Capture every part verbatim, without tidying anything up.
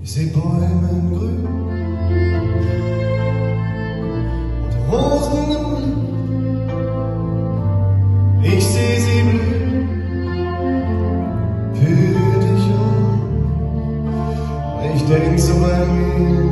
Ich seh Bäume in Grün und Rosen im Licht. Ich seh sie blühen für dich um. Ich denk so bei mir,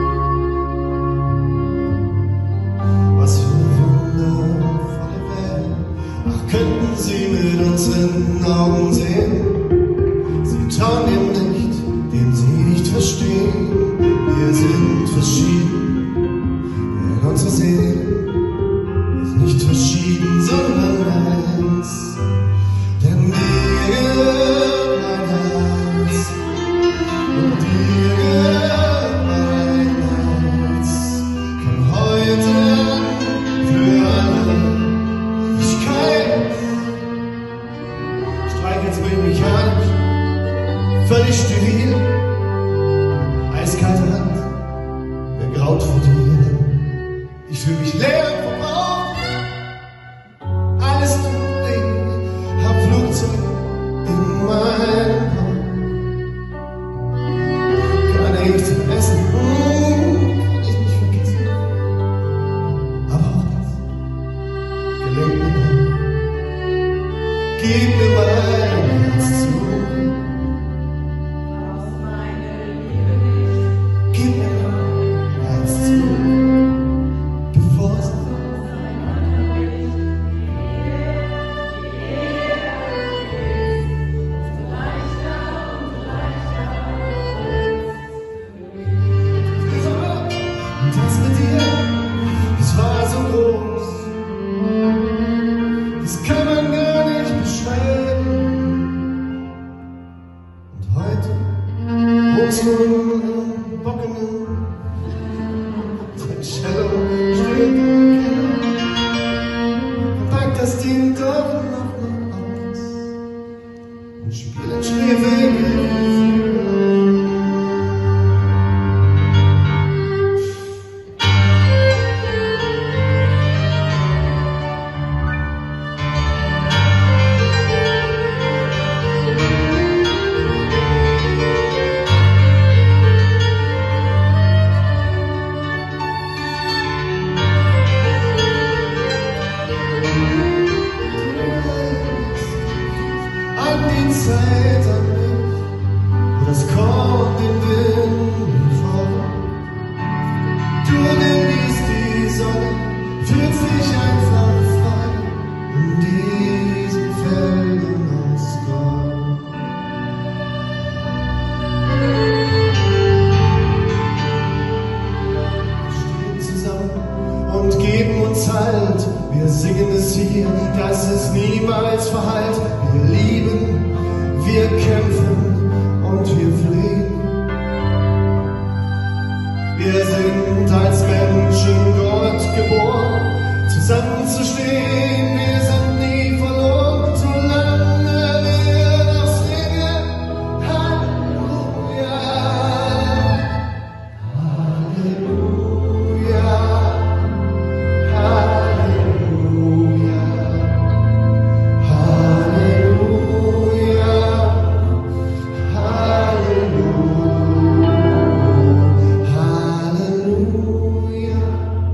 was für wundervolle Welt. Ach, könnten sie mit unseren Augen sehen? Sie trauen dem nicht, den sie nicht verstehen. Wir sind verschieden, denn unsere Seele ist nicht verschieden, sondern eins. Denn dir gehört mein Herz und dir gehört mein Herz. Von heute an für alle Ewigkeit. Streichelst mich mich an, völlig steril, eiskalte Hand, mir graut vor dir. Ich fühl mich leer vom Raum, alles tut weh, hab Flugzeug in meinem Raum. Kann ich zum Essen, mm, kann ich nicht vergessen, aber auch das gelingt mir noch. Gib mir mein Herz zurück. Das mit dir, das war so groß, das kann man gar nicht beschreiben. Und heute wohnst du in Bockemen, dein Cello steht im Keller, verpackt das Ding doch noch mal aus und spielt Schneewege. Die Zeit an mich, wo das Korn den Wind folgt. Du nimmst die Sonne, fühlst dich einfach frei in diesen Feldern aus Gold. Wir stehen zusammen und geben uns Halt. Wir singen es hier, dass es niemals verhallt. Wir lieben, wir kämpfen und wir fliehen. Wir sind als Menschen Gott geboren, zusammenzustehen. Wir sind nie verloren, solange wir noch singen. Halleluja, Halleluja, Halleluja, Halleluja, Halleluja, Halleluja.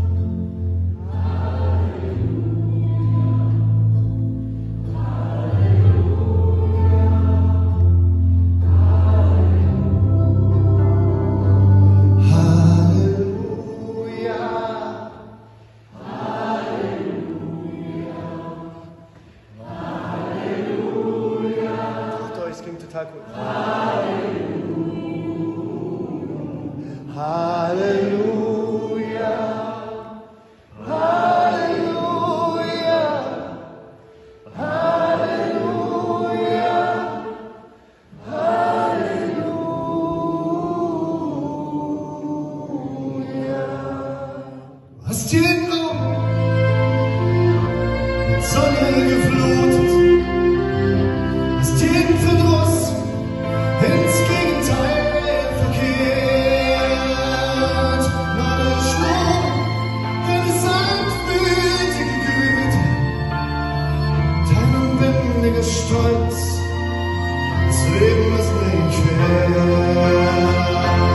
Das klingt total cool. Halleluja, Halleluja, Halleluja, Halleluja. Hast jeden Raum mit Sonne geflutet, hast jeden Verdruss ins Gegenteil verkehrt. Meine Schnur, deine sanftmütige Güte, dein unbändiger Stolz, das Leben ist nicht fair.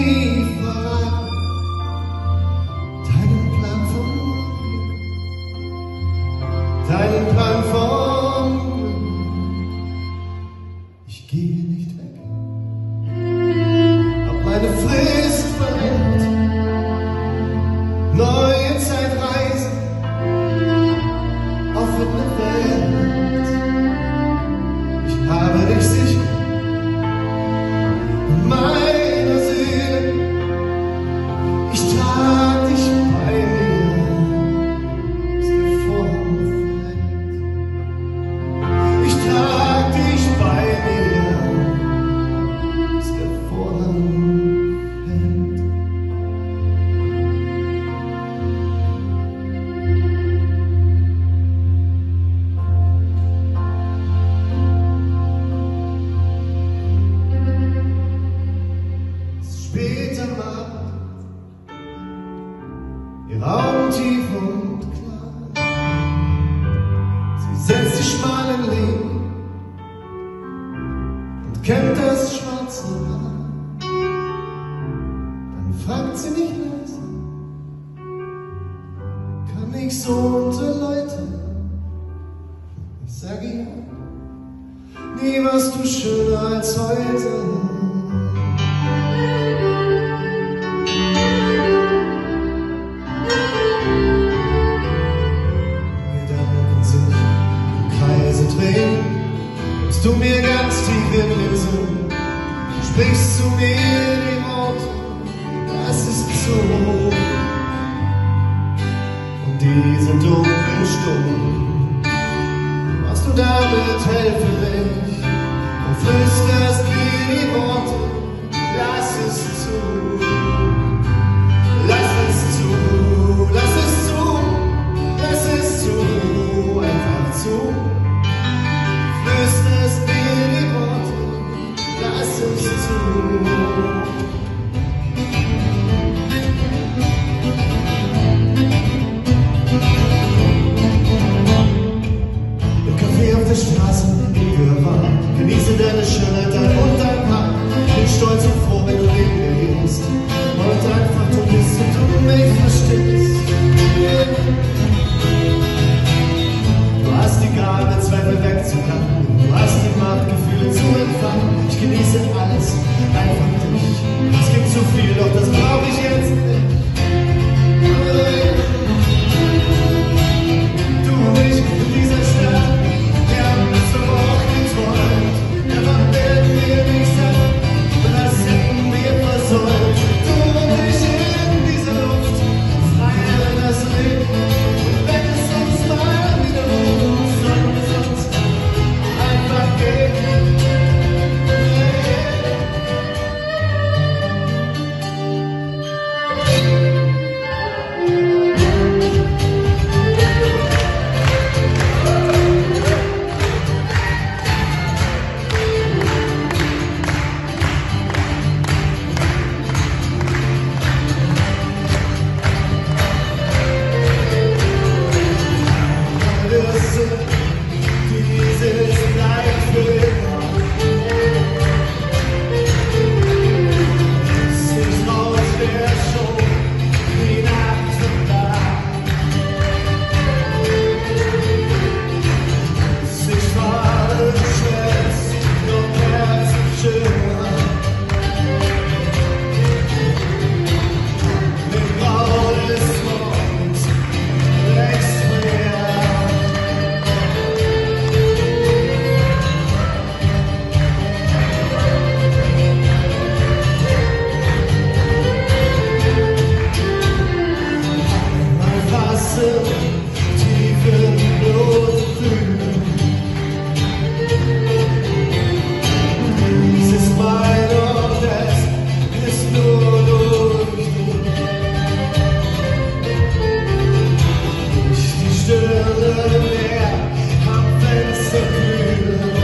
nie verraten. Deinen Plan vom Glück, deinen Plan vom Glück. Ich gehe nicht weg, hab meine Frist verrennt. Neue Zeitreisen auf eine Welt. Ich habe dich sicher in meiner Seele. Ich trag dich bei mir, bis der Vorhang fällt. Ich trag dich bei mir, bis der Vorhang fällt. Spät am Abend, ihr Augen tief und klar. Sie setzt sich schmalen Leben und kennt das schwarze Haar. Dann fragt sie mich leise, kann ich so unter Leute? Ich sage ja, nie warst du schöner als heute. Du mir ganz tief in den Sinn, sprichst zu mir die Worte, das ist so. Und diese dunklen Stunden, machst du damit, helfe mich, und flüsterst mir die Worte, lass es zu. Lass es zu, lass es zu, lass es zu, einfach zu. Flüsterst mir die Worte, lass es zu. Im Café auf der Straße, wie wir waren, genieße deine Schönheit, dein und dein Haar. Bin stolz und froh, wenn du neben mir gehst und einfach du bist und du mich verstehst. Du hast die Gabe, Zweifel wegzuklappen. Du hast die Macht, Gefühle zu empfangen. Ich genieße alles, einfach dich. Es gibt zu viel, doch das brauche ich jetzt nicht. Du mich in dieser Stadt, wir haben so oft geträumt. Einfach werden wir nicht sein, das hätten wir versäumt. Du und ich in dieser Luft, freier das Leben. Und wenn es uns mal wieder ruft, sollten wir sonst einfach gehen. Dieses Leid für immer. Es ist raus der Show, die Nacht und Tag. Es ist schmal und schwätzt, doch herzschöner. Im Grau des Morgens wächst mehr. Tiefe Blutgefühle. Es ist mein und es ist nur durch dich. Durch die Stirne mehr am Fenster kühlen.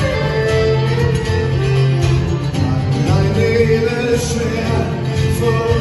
Mein Leben schwer vor